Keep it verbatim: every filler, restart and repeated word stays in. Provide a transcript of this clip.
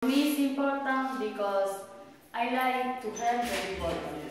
For me, it's important because I like to help the people.